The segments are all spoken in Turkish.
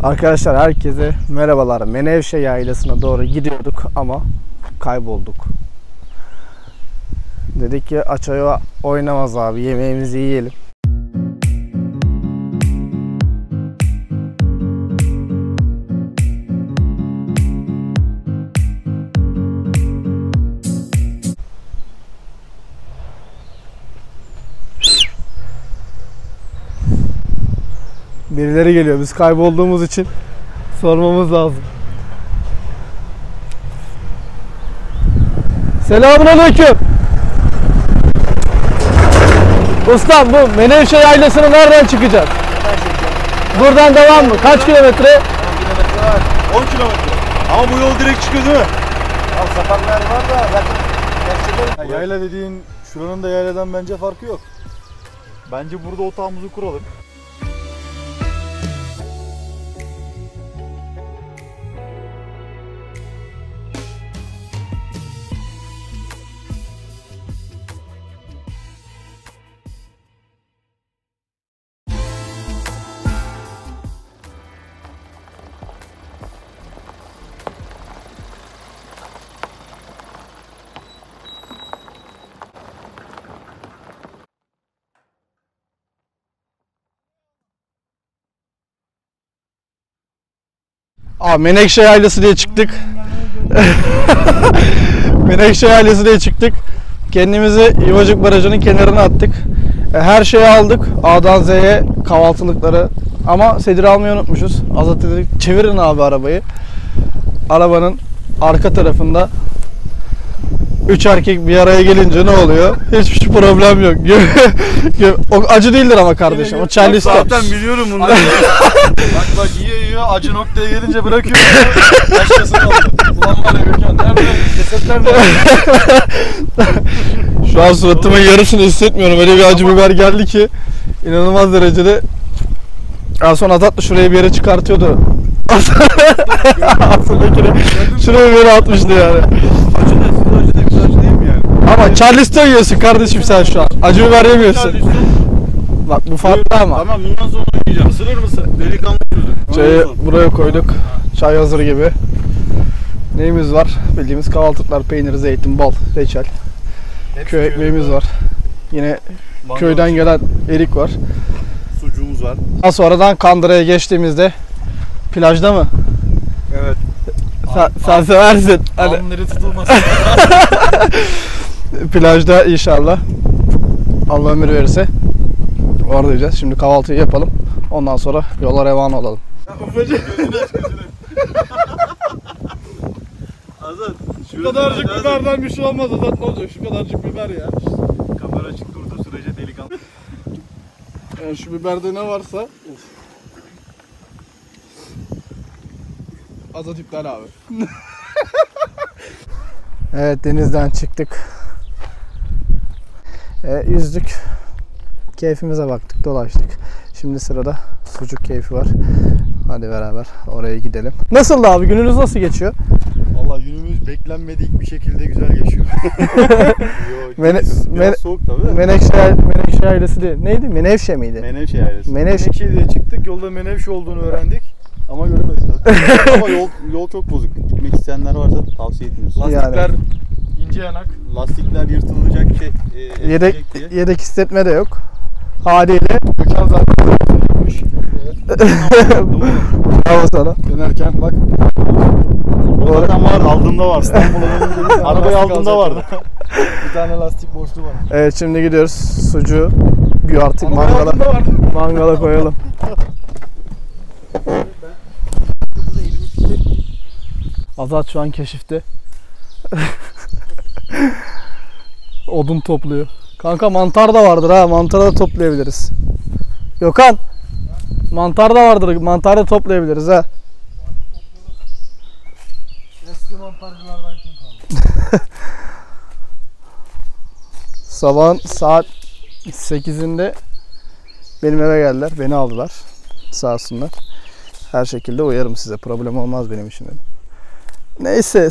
Arkadaşlar herkese merhabalar. Menevşe yaylasına doğru gidiyorduk ama kaybolduk. Dedik ki Aço'ya oynamaz abi, yemeğimizi yiyelim. Birileri geliyor. Biz kaybolduğumuz için sormamız lazım. Selamünaleyküm. Ustam, bu Menevşe yaylasına nereden çıkacağız? Buradan devam mı? Kaç kilometre? 10 kilometre var. 10 kilometre. Ama bu yol direkt çıkıyor değil mi? Ya sapaklar var da yakın. Gerçekten. Yayla dediğin şuranın da yayladan bence farkı yok. Bence burada otağımızı kuralım. Menekşe yaylası diye çıktık. Menekşe yaylası diye çıktık. Kendimizi Yuvacık Barajı'nın kenarına attık. Her şeyi aldık. A'dan Z'ye kahvaltılıkları. Ama sedir almayı unutmuşuz. Azat dedik, çevirin abi arabayı. Arabanın arka tarafında 3 erkek bir araya gelince ne oluyor? Hiçbir problem yok. O acı değildir ama kardeşim. O Charleston. Zaten biliyorum bunu. bak yiyor acı noktaya gelince bırakıyor. Başkasını alıyor. Ulan var ya Gökhan nerede? Cesetler nerede? Şu an suratımın yarısını hissetmiyorum. Öyle bir acı biber geldi ki inanılmaz derecede. En son Azat da şuraya bir yere çıkartıyordu. Aslındakini şuraya bir yere atmıştı yani. Acı da güzel acı değil mi yani? Ama Charleston yiyorsun kardeşim sen şu an. Acı biber yemiyorsun. Bak bu farklı ama. Tamam bundan sonra yiyeceğim. Isırır mısın? Delikanlı çocuk. Çayı buraya koyduk. Çay hazır gibi. Neyimiz var? Bildiğimiz kahvaltılıklar, peynir, zeytin, bal, reçel. Köy ekmeğimiz var. Yine köyden gelen erik var. Sucuğumuz var. Daha sonradan Kandıra'ya geçtiğimizde plajda mı? Evet. Sen seversin. Hani Alnları tutulmasın. plajda inşallah Allah ömür verirse orada yiyeceğiz. Şimdi kahvaltıyı yapalım. Ondan sonra yola revan olalım. Gözünü aç gözünü. Azat. Şu kadarcık biberden bir şey olmaz Azat, ne olacak? Şu kadarcık biber ya. Kamera açık durduğu sürece delikanlı. Yani şu biberde ne varsa. Azat iptal abi. Evet, denizden çıktık. Yüzdük. Keyfimize baktık, dolaştık. Şimdi sırada sucuk keyfi var. Hadi beraber oraya gidelim. Nasıldı abi? Gününüz nasıl geçiyor? Vallahi günümüz beklenmedik bir şekilde güzel geçiyor. Biraz soğuk tabii de. Menekşe ailesi değil. Neydi? Menevşe miydi? Menevşe ailesi. Menevşe. Menevşe diye çıktık. Yolda Menevşe olduğunu öğrendik. Ama göremedik tabii. Ama yol çok bozuk. Gitmek isteyenler varsa tavsiye etmiyoruz. Lastikler ince yanak. Lastikler yırtılacak Yedek hissetme de yok. Haliyle. Gökhan zaten yapmış. Bravo sana. Dönerken bak. O zaten vardı. Aldığımda vardı. İstanbul'a arabayı aldığımda vardı. Bir tane lastik boşluğu var. Evet, şimdi gidiyoruz. Sucuğu artık Arabayı mangala koyalım. Azat şu an keşifte. Odun topluyor. Kanka mantar da vardır ha. Mantarı da toplayabiliriz. Gökhan. Mantar da vardır. Mantar da toplayabiliriz ha. Eski mantarcılardan kim kaldı? Sabahın saat 8'inde benim eve geldiler. Beni aldılar. Sağ olsunlar. Her şekilde uyarım size. Problem olmaz benim için dedim. Neyse,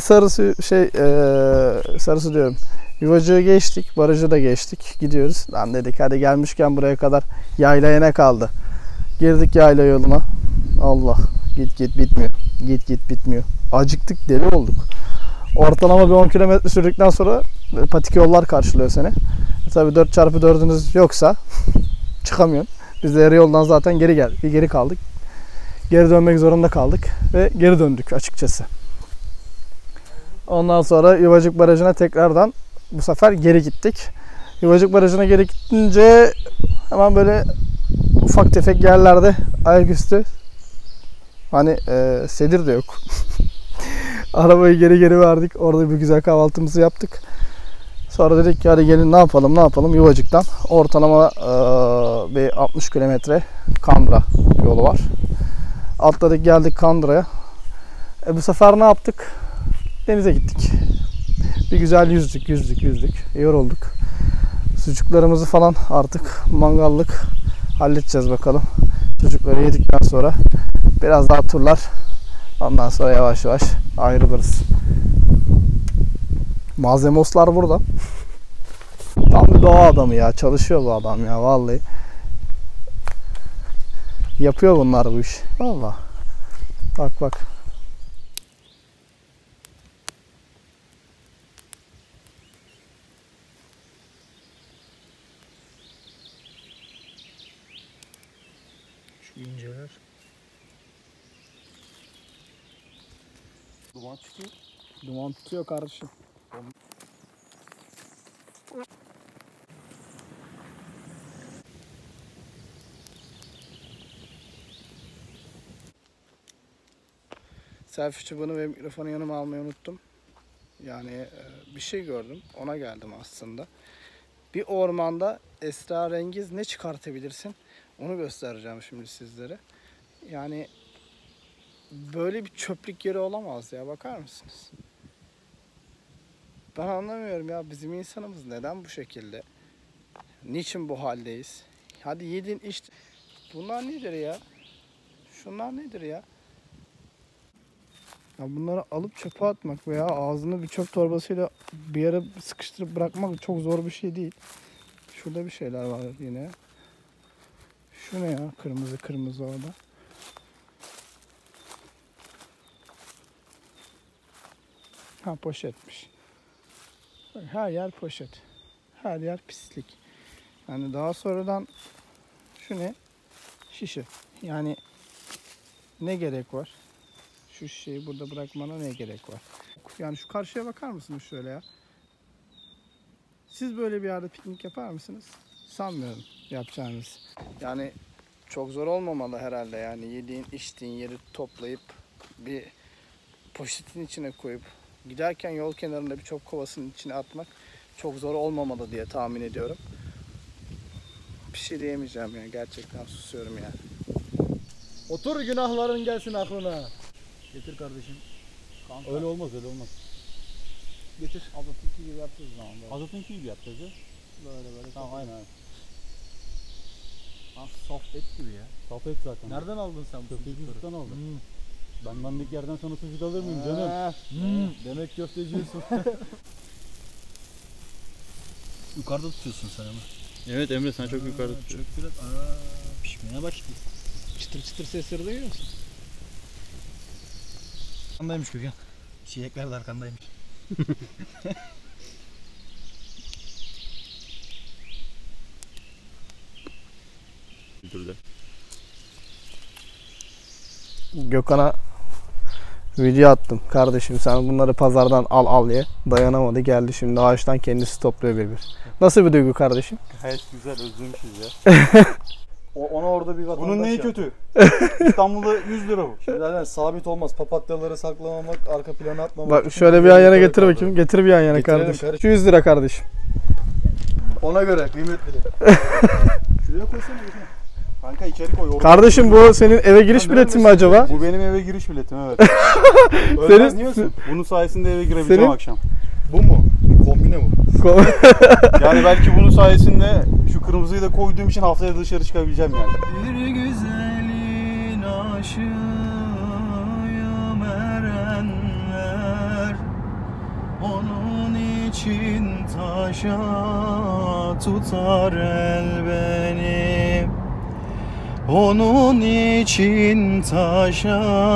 sarısı diyorum. Yuvacığı geçtik, barajı da geçtik. Gidiyoruz. Lan dedik hadi gelmişken buraya kadar yaylaya ne kaldı? Girdik yayla yoluna. Allah. Git bitmiyor. Git bitmiyor. Acıktık, deli olduk. Ortalama bir 10 kilometre sürdükten sonra patik yollar karşılıyor seni. Tabii 4x4'ünüz yoksa çıkamıyorsun. Biz de yarı yoldan zaten geri kaldık. Geri dönmek zorunda kaldık ve geri döndük açıkçası. Ondan sonra Yuvacık Barajı'na tekrardan bu sefer geri gittik. Yuvacık Barajı'na geri gittince hemen böyle ufak tefek yerlerde ayaküstü hani sedir de yok. Arabayı geri verdik. Orada bir güzel kahvaltımızı yaptık. Sonra dedik ki hadi gelin ne yapalım Yuvacık'tan. Ortalama bir 60 kilometre Kandıra yolu var. Atladık geldik Kandıra'ya. Bu sefer ne yaptık? Denize gittik. Bir güzel yüzdük. Yorulduk. Sucuklarımızı falan artık mangallık halledeceğiz bakalım. Sucukları yedikten sonra biraz daha turlar. Ondan sonra yavaş yavaş ayrılırız. Malzemoslar burada. Tam bir doğa adamı ya. Çalışıyor bu adam ya vallahi. Yapıyor bunlar bu iş. Vallahi. Bak. Şu inceler. Duman çıkıyor. Duman tutuyor kardeşim. Selfie çubuğunu ve mikrofonu yanıma almayı unuttum. Yani bir şey gördüm. Ona geldim aslında. Bir ormanda esrarengiz ne çıkartabilirsin? Onu göstereceğim şimdi sizlere. Yani böyle bir çöplük yeri olamaz ya. Bakar mısınız? Ben anlamıyorum ya. Bizim insanımız neden bu şekilde? Niçin bu haldeyiz? Hadi yedin içtin. Bunlar nedir ya? Şunlar nedir ya? Ya bunları alıp çöpe atmak veya ağzını bir çöp torbasıyla bir yere sıkıştırıp bırakmak çok zor bir şey değil. Şurada bir şeyler var yine. Şu ne ya? Kırmızı orada. Ha, poşetmiş. Her yer poşet. Her yer pislik. Yani daha sonradan şu ne? Şişe. Yani ne gerek var? Şu şişeyi burada bırakmana ne gerek var? Yani şu karşıya bakar mısınız şöyle ya? Siz böyle bir yerde piknik yapar mısınız? Sanmıyorum yapacağınız. Yani çok zor olmamalı herhalde yani yediğin içtiğin yeri toplayıp bir poşetin içine koyup giderken yol kenarında bir çöp kovasının içine atmak çok zor olmamalı diye tahmin ediyorum. Bir şey diyemeyeceğim ya, gerçekten susuyorum yani. Otur, günahların gelsin aklına. Getir kardeşim. Kanka. Öyle olmaz. Getir. Azat'ınki gibi yapacağız o zaman. Azat'ınki gibi yapacağız ya. Böyle. Tamam aynen. Soft et gibi ya. Saf et zaten. Nereden aldın sen bu Köfteciden aldım. Ben dandik yerden sana sucuk alır mıyım canım? Demek köfteciyorsun. Yukarıda tutuyorsun sen ama. Evet Emre, sen çok yukarıda tutuyorsun. Çok biraz pişmeye başladı. Çıtır sesleri duyuyor musun? Arkandaymış Gökhan. Çiçekler de arkandaymış. Gökhan'a video attım. Kardeşim sen bunları pazardan al diye. Dayanamadı, geldi şimdi ağaçtan kendisi topluyor bir. Nasıl bir duygu kardeşim? Gayet güzel, özlemişiz ya. Ona orada bir vatandaş. Bunun neyi kötü? İstanbul'da 100 lira bu. Şimdi zaten sabit olmaz. Papatyaları saklamamak, arka plana atmamak. Bak şöyle bir yan yana getir bakayım. Getir bir yan yana kardeşim. Şu 100 lira kardeşim. Ona göre kıymetli. Şuraya koysana. Kanka içeri koy. Kardeşim bu senin eve giriş biletin mi acaba? Bu benim eve giriş biletim, evet. Ölmez diyorsun. Bunun sayesinde eve girebileceğim akşam. Bu mu? Kombine bu. Yani belki bunun sayesinde şu kırmızıyı da koyduğum için haftaya dışarı çıkabileceğim yani. Bir güzelin aşığıyım erenler, onun için taşa tutar el beni. Onun için taşa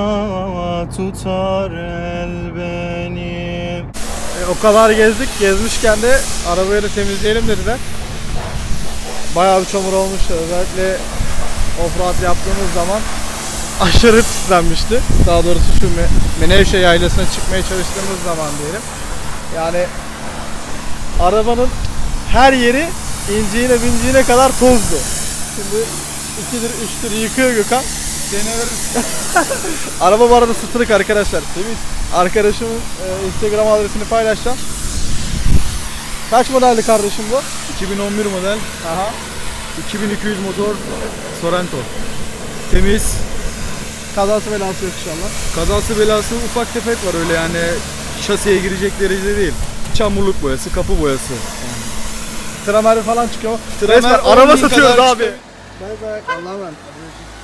tutar el beni. O kadar gezdik. Gezmişken de arabayı da temizleyelim dediler. Bayağı bir çamur olmuştu. Özellikle offroad yaptığımız zaman aşırı pislenmişti. Daha doğrusu şu Menevşe yaylasına çıkmaya çalıştığımız zaman diyelim. Yani arabanın her yeri inciğine binciğine kadar tozdu. Şimdi 2'dir 3'tür yıkıyor Gökhan. Araba bu arada sıtırık arkadaşlar. Temiz. Arkadaşımın Instagram adresini paylaşacağım. Kaç modeldi kardeşim bu? 2011 model. Aha. 2200 motor Sorento. Temiz. Kazası belası yok inşallah. Kazası belası ufak tefek var, öyle yani şasiye girecek derecede değil. Çamurluk boyası, kapı boyası. Tramer falan çıkıyor. Tramer Resmen 10.000 araba satıyoruz kadar abi. çıkıyor. Bay bay. Allah'a emanet.